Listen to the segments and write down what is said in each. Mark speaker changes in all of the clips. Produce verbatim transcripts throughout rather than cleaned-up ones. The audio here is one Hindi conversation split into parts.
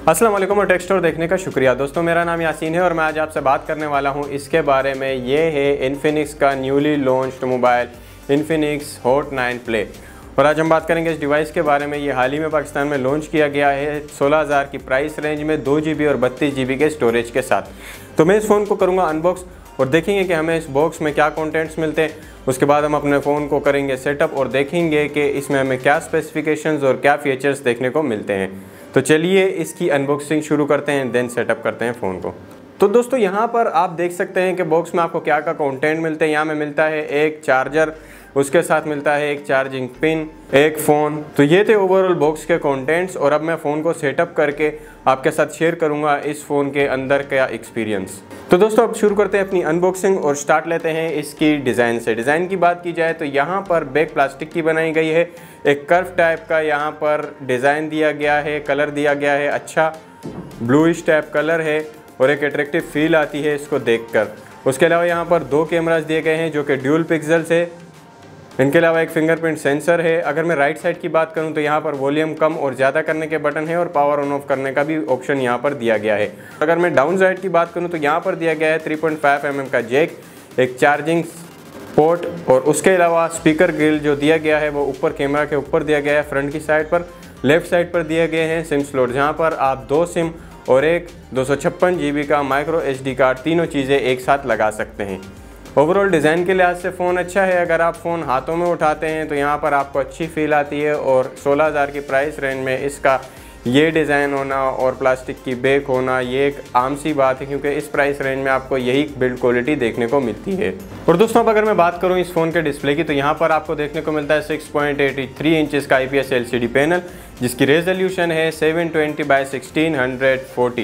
Speaker 1: अस्सलाम वालेकुम और टेक स्टोर देखने का शुक्रिया। दोस्तों मेरा नाम यासीन है और मैं आज आपसे बात करने वाला हूं इसके बारे में। ये है इन्फिनिक्स का newly launched mobile Infinix hot nine play और आज हम बात करेंगे इस डिवाइस के बारे में। ये हाल ही में पाकिस्तान में लॉन्च किया गया है सोलह हज़ार की प्राइस रेंज में दो जी बी और बत्तीस जी बी के स्टोरेज के साथ। तो मैं इस फ़ोन को करूँगा अनबॉक्स और देखेंगे कि हमें इस बॉक्स में क्या कंटेंट्स मिलते हैं। उसके बाद हम अपने फ़ोन को करेंगे सेटअप और देखेंगे कि इसमें हमें क्या स्पेसिफिकेशंस और क्या फीचर्स देखने को मिलते हैं। तो चलिए इसकी अनबॉक्सिंग शुरू करते हैं, देन सेटअप करते हैं फ़ोन को। तो दोस्तों यहाँ पर आप देख सकते हैं कि बॉक्स में आपको क्या क्या कंटेंट मिलते हैं। यहाँ में मिलता है एक चार्जर, उसके साथ मिलता है एक चार्जिंग पिन, एक फ़ोन। तो ये थे ओवरऑल बॉक्स के कंटेंट्स और अब मैं फ़ोन को सेटअप करके आपके साथ शेयर करूँगा इस फ़ोन के अंदर का एक्सपीरियंस। तो दोस्तों अब शुरू करते हैं अपनी अनबॉक्सिंग और स्टार्ट लेते हैं इसकी डिज़ाइन से। डिज़ाइन की बात की जाए तो यहाँ पर बैक प्लास्टिक की बनाई गई है, एक कर्व टाइप का यहाँ पर डिज़ाइन दिया गया है, कलर दिया गया है, अच्छा ब्लूइश टाइप कलर है और एक अट्रैक्टिव फील आती है इसको देखकर। उसके अलावा यहाँ पर दो कैमरास दिए गए हैं जो कि ड्यूल पिक्सल्स है। इनके अलावा एक फिंगरप्रिंट सेंसर है। अगर मैं राइट साइड की बात करूं तो यहाँ पर वॉल्यूम कम और ज़्यादा करने के बटन है और पावर ऑन ऑफ करने का भी ऑप्शन यहाँ पर दिया गया है। अगर मैं डाउन साइड की बात करूं तो यहाँ पर दिया गया है three point five M M का जैक, एक चार्जिंग पोर्ट और उसके अलावा स्पीकर ग्रिल जो दिया गया है वो ऊपर कैमरा के ऊपर दिया गया है। फ्रंट की साइड पर लेफ्ट साइड पर दिए गए हैं सिम स्लॉट, जहाँ पर आप दो सिम और एक दो सौ छप्पन जी बी का माइक्रो एच डी कार्ड तीनों चीज़ें एक साथ लगा सकते हैं। ओवरऑल डिज़ाइन के लिहाज से फ़ोन अच्छा है। अगर आप फ़ोन हाथों में उठाते हैं तो यहाँ पर आपको अच्छी फील आती है और सोलह हज़ार की प्राइस रेंज में इसका ये डिज़ाइन होना और प्लास्टिक की बैक होना ये एक आम सी बात है, क्योंकि इस प्राइस रेंज में आपको यही बिल्ड क्वालिटी देखने को मिलती है। और दोस्तों अब अगर मैं बात करूँ इस फ़ोन के डिस्प्ले की तो यहाँ पर आपको देखने को मिलता है six point eight three inches का I P S L C D panel, जिसकी रेजोल्यूशन है seven twenty by sixteen hundred forty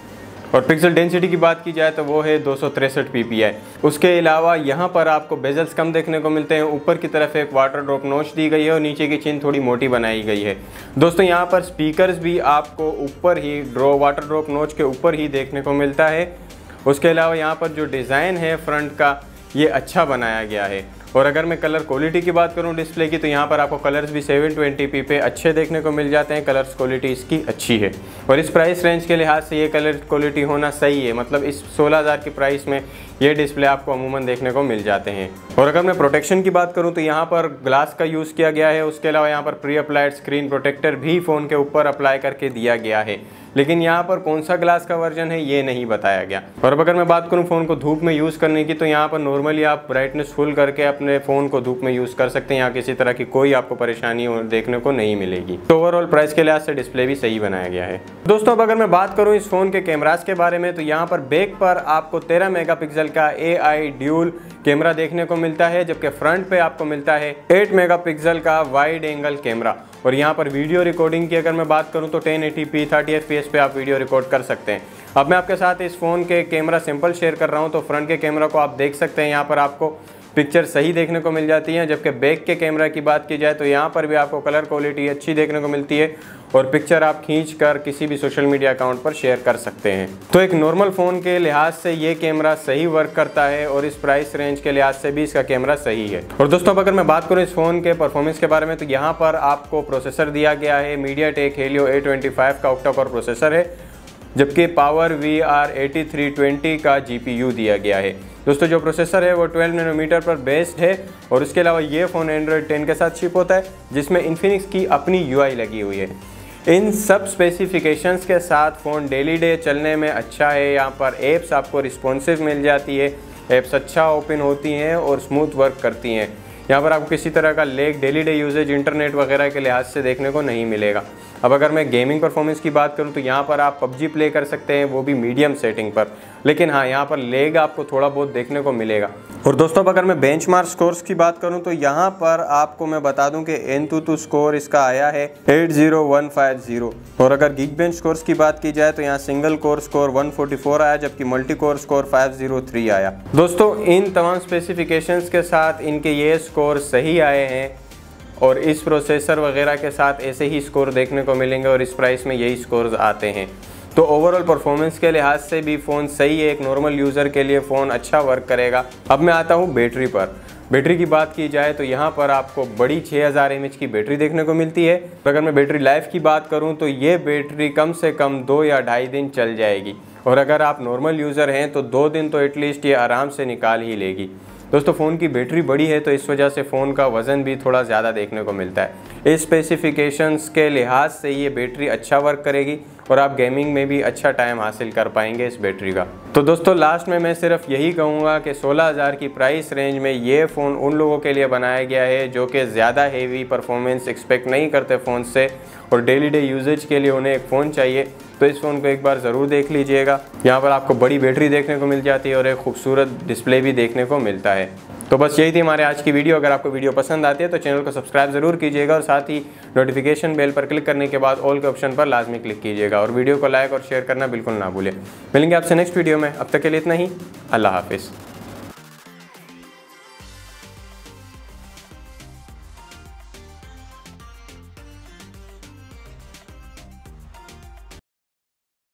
Speaker 1: और पिक्सल डेंसिटी की बात की जाए तो वो है दो सौ तिरसठ पी पी आई। उसके अलावा यहाँ पर आपको बेजल्स कम देखने को मिलते हैं। ऊपर की तरफ एक वाटर ड्रॉप नोच दी गई है और नीचे की चिन थोड़ी मोटी बनाई गई है। दोस्तों यहाँ पर स्पीकर्स भी आपको ऊपर ही ड्रॉ वाटर ड्रॉप नोच के ऊपर ही देखने को मिलता है। उसके अलावा यहाँ पर जो डिज़ाइन है फ्रंट का ये अच्छा बनाया गया है। और अगर मैं कलर क्वालिटी की बात करूं डिस्प्ले की तो यहाँ पर आपको कलर्स भी सेवन ट्वेंटी पी पे अच्छे देखने को मिल जाते हैं। कलर्स क्वालिटी इसकी अच्छी है और इस प्राइस रेंज के लिहाज से ये कलर क्वालिटी होना सही है। मतलब इस सोलह हज़ार की प्राइस में ये डिस्प्ले आपको अमूमन देखने को मिल जाते हैं। और अगर मैं प्रोटेक्शन की बात करूँ तो यहाँ पर ग्लास का यूज़ किया गया है। उसके अलावा यहाँ पर प्री अप्लाइड स्क्रीन प्रोटेक्टर भी फ़ोन के ऊपर अप्लाई करके दिया गया है, लेकिन यहाँ पर कौन सा ग्लास का वर्जन है ये नहीं बताया गया। और अब अगर मैं बात करूँ फ़ोन को धूप में यूज़ करने की तो यहाँ पर नॉर्मली आप ब्राइटनेस फुल करके अपने फ़ोन को धूप में यूज़ कर सकते हैं। यहाँ किसी तरह की कोई आपको परेशानी देखने को नहीं मिलेगी। तो ओवरऑल प्राइस के लिहाज से डिस्प्ले भी सही बनाया गया है। दोस्तों अब अगर मैं बात करूँ इस फ़ोन के कैमरास के बारे में तो यहाँ पर बैक पर आपको तेरह मेगा पिक्सल का ए आई ड्यूल कैमरा देखने को मिलता है, जबकि फ्रंट पे आपको मिलता है एट मेगा पिक्सल का वाइड एंगल कैमरा। और यहाँ पर वीडियो रिकॉर्डिंग की अगर मैं बात करूँ तो ten eighty P thirty F P S पे आप वीडियो रिकॉर्ड कर सकते हैं। अब मैं आपके साथ इस फ़ोन के कैमरा सैंपल शेयर कर रहा हूँ। तो फ्रंट के कैमरा को आप देख सकते हैं, यहाँ पर आपको पिक्चर सही देखने को मिल जाती है। जबकि बैक के कैमरा की बात की जाए तो यहाँ पर भी आपको कलर क्वालिटी अच्छी देखने को मिलती है और पिक्चर आप खींच कर किसी भी सोशल मीडिया अकाउंट पर शेयर कर सकते हैं। तो एक नॉर्मल फ़ोन के लिहाज से ये कैमरा सही वर्क करता है और इस प्राइस रेंज के लिहाज से भी इसका कैमरा सही है। और दोस्तों अब अगर मैं बात करूँ इस फ़ोन के परफॉर्मेंस के बारे में तो यहाँ पर आपको प्रोसेसर दिया गया है MediaTek Helio A twenty five का ऑक्टा कोर प्रोसेसर है, जबकि power V R eighty three twenty का जी पी यू दिया गया है। दोस्तों जो प्रोसेसर है वो ट्वेल्व नैनोमीटर पर बेस्ड है और उसके अलावा ये फ़ोन एंड्रॉयड टेन के साथ शिप होता है, जिसमें इन्फिनिक्स की अपनी यू आई लगी हुई है। इन सब स्पेसिफिकेशंस के साथ फ़ोन डेली डे चलने में अच्छा है। यहाँ पर एप्स आपको रिस्पॉन्सिव मिल जाती है, एप्स अच्छा ओपन होती हैं और स्मूथ वर्क करती हैं। यहाँ पर आपको किसी तरह का lag daily day usages internet वगैरह के लिहाज से देखने को नहीं मिलेगा। अब अगर मैं गेमिंग परफॉर्मेंस की बात करूँ तो यहाँ पर आप पबजी प्ले कर सकते हैं, वो भी मीडियम सेटिंग पर, लेकिन हाँ यहाँ पर लेग आपको थोड़ा बहुत देखने को मिलेगा। और दोस्तों अब अगर मैं बेंचमार्क स्कोर्स की बात करूँ तो यहाँ पर आपको मैं बता दूं कि एंतुतु स्कोर इसका आया है eight zero one five zero. और अगर Geekbench स्कोर्स की बात की जाए तो यहाँ single core score one forty four आया, जबकि multi core score five zero three आया। दोस्तों इन तमाम स्पेसिफिकेशंस के साथ इनके ये स्कोर सही आए हैं और इस प्रोसेसर वगैरह के साथ ऐसे ही स्कोर देखने को मिलेंगे और इस प्राइस में यही स्कोर्स आते हैं। तो ओवरऑल परफॉर्मेंस के लिहाज से भी फ़ोन सही है, एक नॉर्मल यूज़र के लिए फ़ोन अच्छा वर्क करेगा। अब मैं आता हूँ बैटरी पर। बैटरी की बात की जाए तो यहाँ पर आपको बड़ी छः हज़ार एम एच की बैटरी देखने को मिलती है। अगर मैं बैटरी लाइफ की बात करूँ तो ये बैटरी कम से कम दो या ढाई दिन चल जाएगी, और अगर आप नॉर्मल यूज़र हैं तो दो दिन तो एटलीस्ट ये आराम से निकाल ही लेगी। दोस्तों फ़ोन की बैटरी बड़ी है तो इस वजह से फ़ोन का वज़न भी थोड़ा ज़्यादा देखने को मिलता है। इस स्पेसिफिकेशंस के लिहाज से ये बैटरी अच्छा वर्क करेगी और आप गेमिंग में भी अच्छा टाइम हासिल कर पाएंगे इस बैटरी का। तो दोस्तों लास्ट में मैं सिर्फ यही कहूँगा कि सोलह हज़ार की प्राइस रेंज में ये फ़ोन उन लोगों के लिए बनाया गया है जो कि ज़्यादा हेवी परफॉर्मेंस एक्सपेक्ट नहीं करते फ़ोन से और डेली डे यूजेज के लिए उन्हें एक फ़ोन चाहिए। तो इस फ़ोन को एक बार ज़रूर देख लीजिएगा। यहाँ पर आपको बड़ी बैटरी देखने को मिल जाती है और एक खूबसूरत डिस्प्ले भी देखने को मिलता है। तो बस यही थी हमारे आज की वीडियो। अगर आपको वीडियो पसंद आती है तो चैनल को सब्सक्राइब ज़रूर कीजिएगा और साथ ही नोटिफिकेशन बेल पर क्लिक करने के बाद ऑल के ऑप्शन पर लाजमी क्लिक कीजिएगा और वीडियो को लाइक और शेयर करना बिल्कुल ना भूलें। मिलेंगे आपसे नेक्स्ट वीडियो में, अब तक के लिए इतना ही। अल्लाह हाफिज़।